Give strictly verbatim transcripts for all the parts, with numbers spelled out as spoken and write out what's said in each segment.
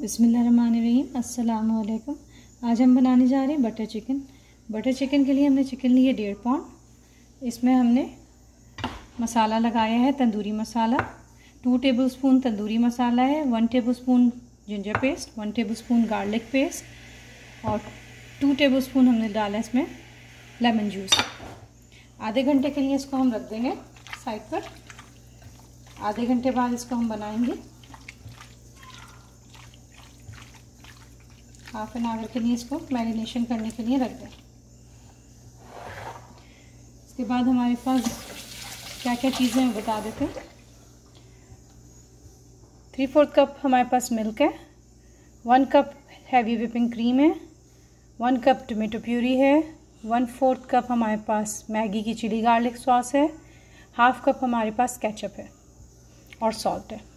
बिस्मिल्लाहिर्रहमानिर्रहीम। अस्सलाम वालेकुम। आज हम बनाने जा रहे हैं बटर चिकन। बटर चिकन के लिए हमने चिकन ली है डेढ़ पाउंड। इसमें हमने मसाला लगाया है तंदूरी मसाला, टू टेबलस्पून तंदूरी मसाला है, one tablespoon ginger paste, one tablespoon garlic paste और टू टेबलस्पून हमने डाला इसमें लेमन जूस। आधे घंटे के लिए इसको हम रख देंगे साइड पर। आधे घंटे बाद इसको हम बनाएंगे। हाफ एन आवर के लिए इसको मैरिनेशन करने के लिए रख दें। इसके बाद हमारे पास क्या क्या चीज़ें हैं बता देते हैं। थ्री फोर्थ कप हमारे पास मिल्क है, one cup heavy whipping cream है, वन कप टोमेटो प्यूरी है, वन फोर्थ कप हमारे पास मैगी की चिली गार्लिक सॉस है, हाफ कप हमारे पास केचप है और सॉल्ट है।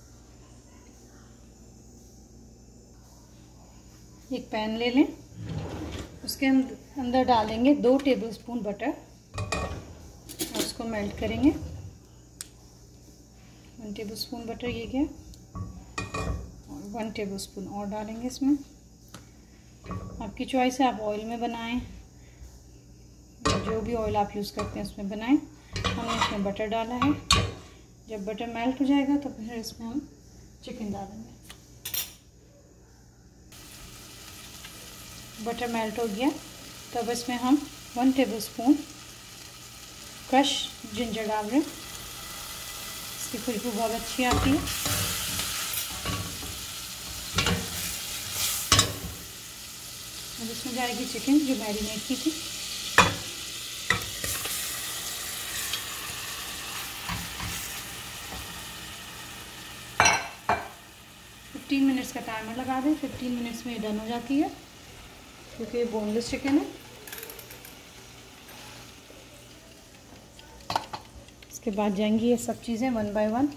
एक पैन ले लें, उसके अंदर डालेंगे दो टेबलस्पून बटर और उसको मेल्ट करेंगे। वन टेबलस्पून बटर ये गया और वन टेबलस्पून और डालेंगे इसमें। आपकी चॉइस है, आप ऑयल में बनाएं, जो भी ऑयल आप यूज़ करते हैं उसमें बनाएं। हमने इसमें बटर डाला है। जब बटर मेल्ट हो जाएगा तो फिर इसमें हम चिकन डालेंगे। बटर मेल्ट हो गया तब इसमें हम वन टेबलस्पून क्रश जिंजर डाल रहे हैं। इसकी खुशबू बहुत अच्छी आती है। अब इसमें जाएगी चिकन जो मैरिनेट की थी। फिफ्टीन मिनट्स का टाइमर लगा दें। फिफ्टीन मिनट्स में डन हो जाती है क्योंकि ये बोनलेस चिकन है। इसके बाद जाएंगी ये सब चीज़ें वन बाय वन।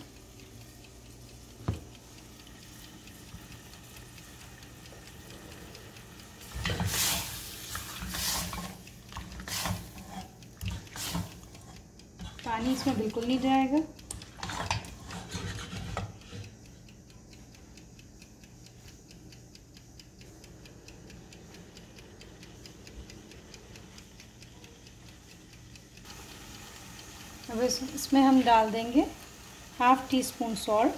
पानी इसमें बिल्कुल नहीं जाएगा। अब इसमें हम डाल देंगे half teaspoon salt,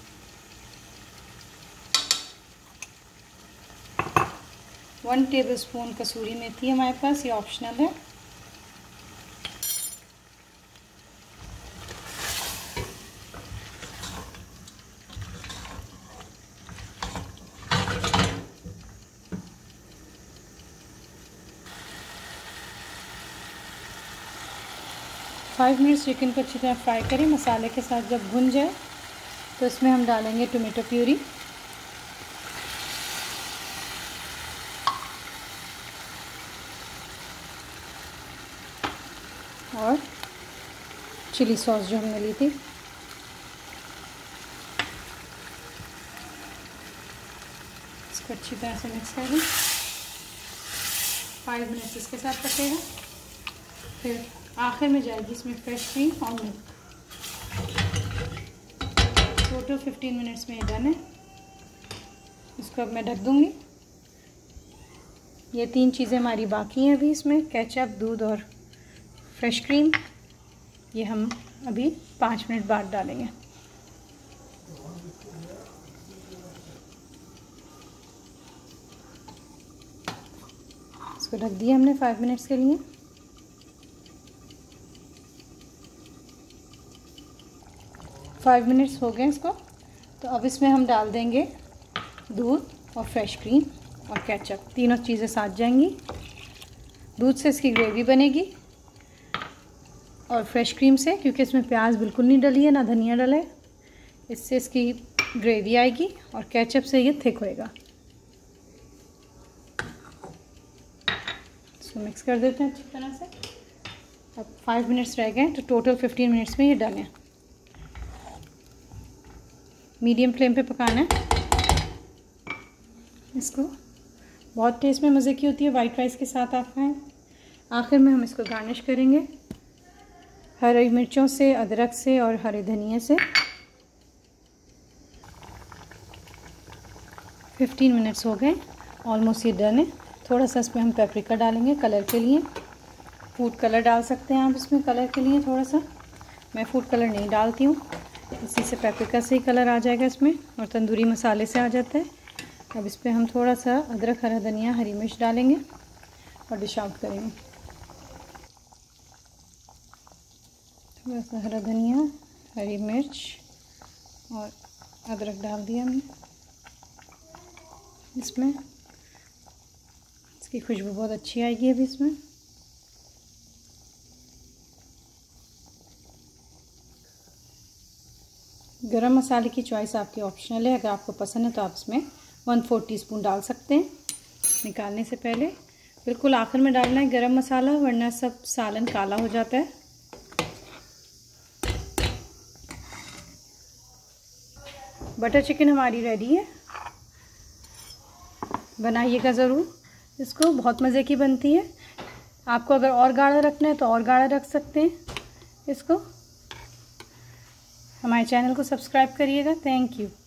one tablespoon कसूरी मेथी हमारे पास, ये ऑप्शनल है, फाइव मिनट्स चिकन को अच्छी तरह फ्राई करें। मसाले के साथ जब भुन जाए तो इसमें हम डालेंगे टोमेटो प्यूरी और चिली सॉस जो हमने ली थी। इसको अच्छी तरह से मिक्स कर दें। फाइव मिनट्स इसके साथ पकेगा। फिर आखिर में जाएगी इसमें फ्रेश क्रीम और मिल्क। टोटल फिफ्टीन मिनट्स में डन है। इसको अब मैं ढक दूँगी। ये तीन चीज़ें हमारी बाकी हैं अभी इसमें, केचप, दूध और फ्रेश क्रीम। ये हम अभी पाँच मिनट बाद डालेंगे। इसको ढक दिया हमने फाइव मिनट्स के लिए। फाइव मिनट्स हो गए इसको, तो अब इसमें हम डाल देंगे दूध और फ्रेश क्रीम और केचप। तीनों चीज़ें साथ जाएंगी। दूध से इसकी ग्रेवी बनेगी और फ्रेश क्रीम से, क्योंकि इसमें प्याज बिल्कुल नहीं डली है ना धनिया डला है, इससे इसकी ग्रेवी आएगी और केचप से ये थिक होएगा। इसको मिक्स कर देते हैं अच्छी तरह से। अब फाइव मिनट्स रह गए तो टोटल फिफ्टीन मिनट्स में ये डन है। मीडियम फ्लेम पे पकाना है इसको। बहुत टेस्ट में मज़े की होती है, वाइट राइस के साथ आप खाएं। आखिर में हम इसको गार्निश करेंगे हरी मिर्चों से, अदरक से और हरे धनिया से। फिफ्टीन मिनट्स हो गए, ऑलमोस्ट ये डन है। थोड़ा सा इसमें हम पेपरिका डालेंगे कलर के लिए। फूड कलर डाल सकते हैं आप इसमें कलर के लिए थोड़ा सा, मैं फूड कलर नहीं डालती हूँ, इसी से पेपरिका से ही कलर आ जाएगा इसमें और तंदूरी मसाले से आ जाता है। अब इस पर हम थोड़ा सा अदरक, हरा धनिया, हरी मिर्च डालेंगे और डिश आउट करेंगे। थोड़ा सा हरा धनिया, हरी मिर्च और अदरक डाल दिया हमने इसमें। इसकी खुशबू बहुत अच्छी आएगी अभी इसमें। गरम मसाले की चॉइस आपकी ऑप्शनल है, अगर आपको पसंद है तो आप इसमें वन फोर टीस्पून डाल सकते हैं। निकालने से पहले बिल्कुल आखिर में डालना है गरम मसाला, वरना सब सालन काला हो जाता है। बटर चिकन हमारी रेडी है, बनाइएगा ज़रूर इसको, बहुत मज़े की बनती है। आपको अगर और गाढ़ा रखना है तो और गाढ़ा रख सकते हैं इसको। हमारे चैनल को सब्सक्राइब करिएगा। Thank you.